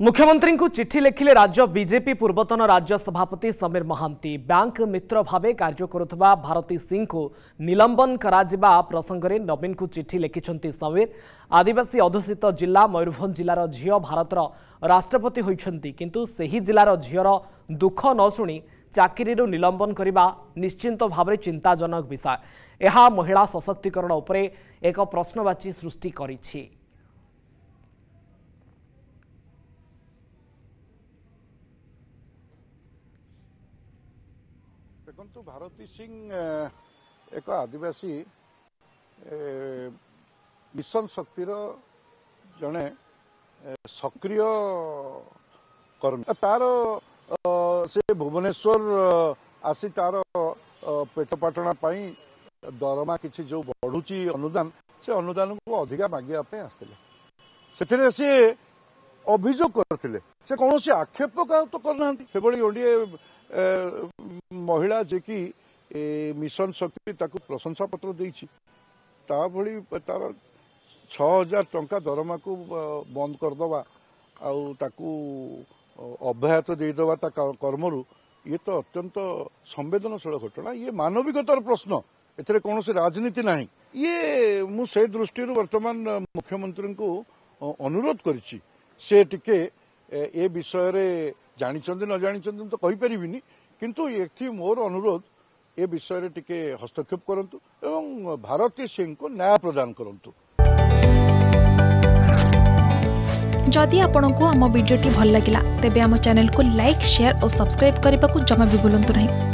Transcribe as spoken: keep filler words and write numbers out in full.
मुख्यमंत्री को चिठी लिखिले राज्य बीजेपी पूर्वतन राज्य सभापति समीर महांती। बैंक मित्र भावे कार्य करुवा भारती सिंह को निलंबन करा प्रसंग में नवीन को चिठी लिखिं समीर। आदिवासी अधुषित जिला मयूरभंज जिलार झील भारतर राष्ट्रपति होइछंती, किंतु सेही जिलार झीर दुख न शुणी चाकरी निलंबन करने निश्चिंत भाव चिंताजनक विषय। यह महिला सशक्तिकरण उपरे एक प्रश्नवाची सृष्टि करिछि। देखु भारती सिंह एक आदिवासी मिशन शक्तिर जड़े सक्रिय कर्मी। तार से भुवनेश्वर आसी तार पेटपाटना दरमा किसी जो बढ़ुची अनुदान से अनुदान को अधिका मांगे आसते से अभियोग करते से कौन से आक्षेप तो करना गोटे महिला जे कि मिशन शक्ति ताकू प्रशंसा पत्र देछि भली तार छह हजार टंका दरमा को बंद करदवा आउ ताकू अव्याहत देदवा ता कर्मरु ये तो अत्यंत संवेदनशील घटना। ये मानविकतार प्रश्न, एथरे कौन से राजनीति नहीं। ये मु से दृष्टि वर्तमान मुख्यमंत्री को अनुरोध करिछि से टिके ए विषय रे जानिचंदी न जानिचंदी तो कहि परिबिनी, किंतु एथि मोर अनुरोध ए विषय रे टिके हस्तक्षेप करंतु एवं भारती सिंह को न्याय प्रदान करंतु। जदि आपंक आम भिडी भल लगा तेब आम चैनल को लाइक, शेयर और सब्सक्राइब करने को जमा भी भूलु नहीं।